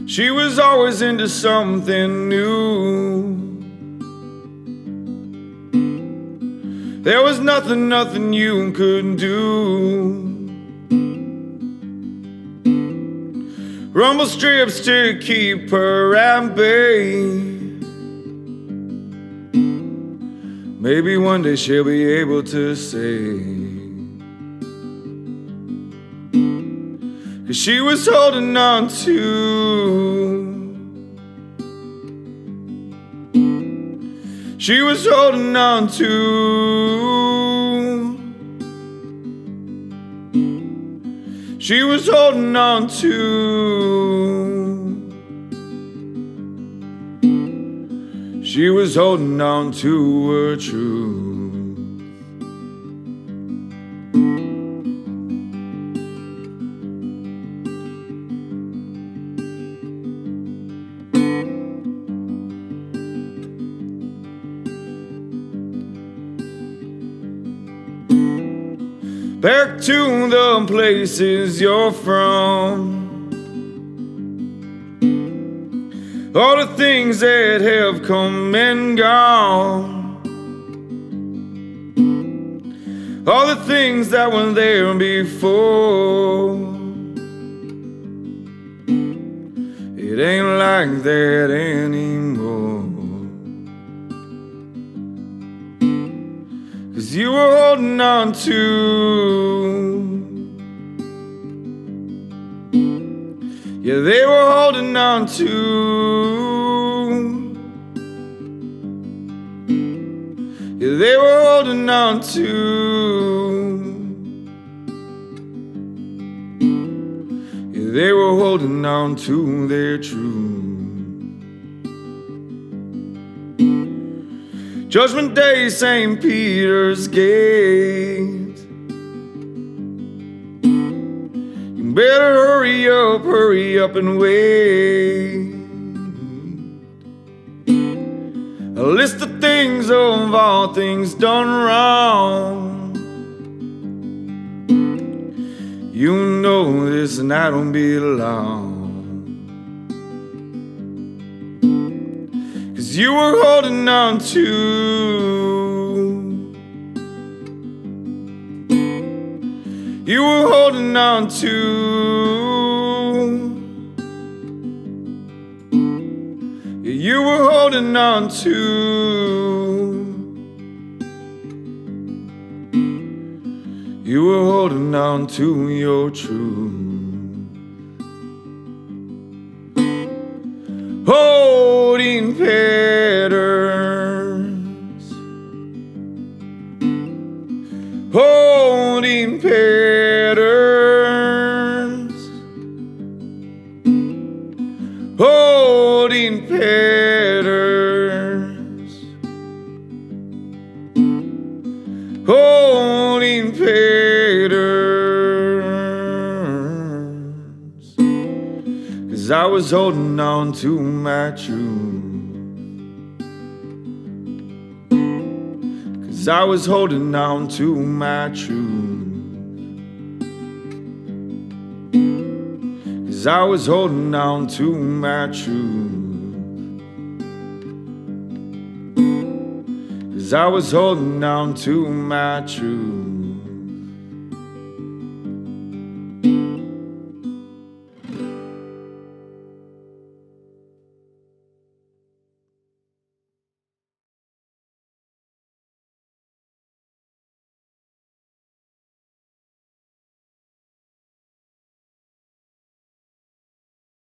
She was always into something new. There was nothing you couldn't do. Rumble strips to keep her at bay. Maybe one day she'll be able to say, 'cause she was holding on to. She was holding on to. She was holding on to. She was holding on to her truth. Back to the places you're from, all the things that have come and gone, all the things that were there before. It ain't like that anymore, 'cause you were holding on to. Yeah, they were holding on to. Yeah, they were holding on to. Yeah, they were holding on to their truth. Judgment Day, St. Peter's Gate. You better hurry up and wait. A list of things, of all things done wrong. You know this and I don't belong, 'cause you were holding on to. You were holding on to. You were holding on to. You were holding on to your truth. Holding patterns. Holding patterns. Holding patterns. Holding patterns. 'Cause I was holding on to my truth. 'Cause I was holding on to my truth. 'Cause I was holding on to my truth. 'Cause I was holding on to my truth.